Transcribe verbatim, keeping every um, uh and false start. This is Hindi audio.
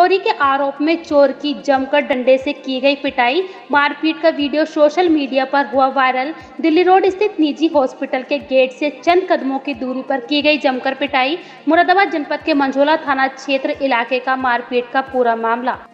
चोरी के आरोप में चोर की जमकर डंडे से की गई पिटाई। मारपीट का वीडियो सोशल मीडिया पर हुआ वायरल। दिल्ली रोड स्थित निजी हॉस्पिटल के गेट से चंद कदमों की दूरी पर की गई जमकर पिटाई। मुरादाबाद जनपद के मंझोला थाना क्षेत्र इलाके का मारपीट का पूरा मामला।